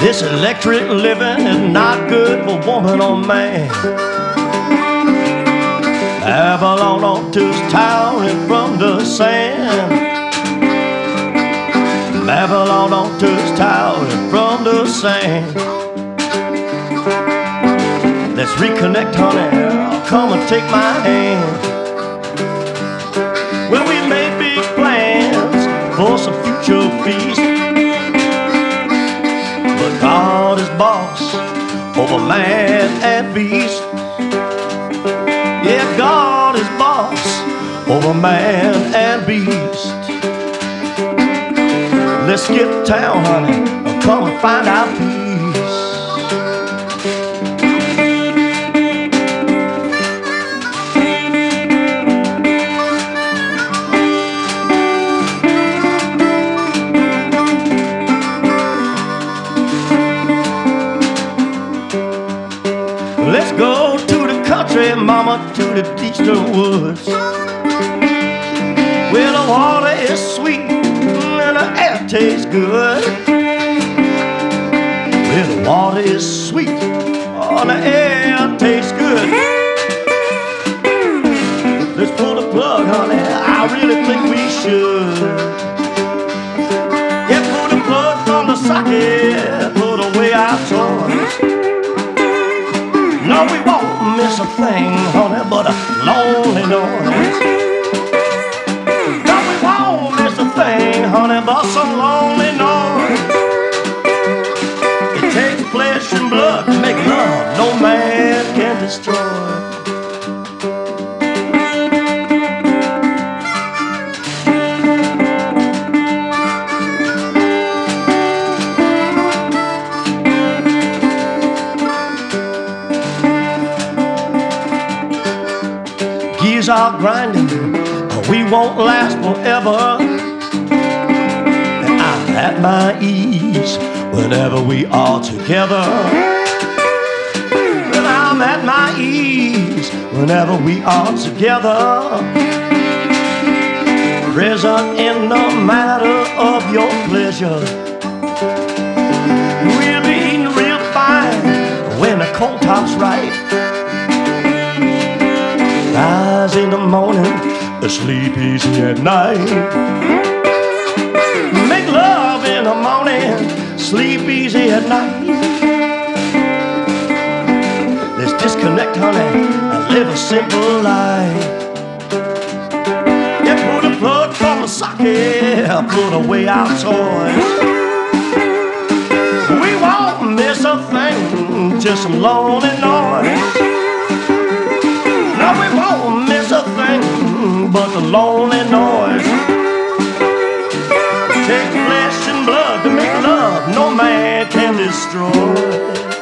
This electric living is not good for woman or man. Babylon ought to towering from the sand. Babylon ought to towering from the sand. Let's reconnect, honey. Come and take my hand. Well, we made big plans for some future feast, but God is boss over man and beast. Yeah, God is boss over man and beast. Let's get to town, honey. Come and find our peace. Let's go to the country, mama, to the eastern woods, where the water is sweet and the air tastes good. Where the water is sweet and the air tastes good. Let's pull the plug, honey. I really think we should. Yeah, pull the plug from the socket, put away our toys. No, we won't miss a thing, honey, but a lonely noise. No, we won't miss a thing, honey, but some lonely noise. It takes flesh and blood to make love no man can destroy. Gears are grinding, but we won't last forever. And I'm at my ease whenever we are together. And I'm at my ease whenever we are together. Present in the matter of your pleasure. We'll be eating real fine when the cold top's right. Rise in the morning, sleep easy at night. Make love in the morning, sleep easy at night. Let's disconnect, honey, and live a simple life. Yeah, pull the plug from the socket, put away our toys. We won't miss a thing, just some lonely noise. No, we won't miss a thing but the lonely noise. Take flesh and blood to make love no man can destroy.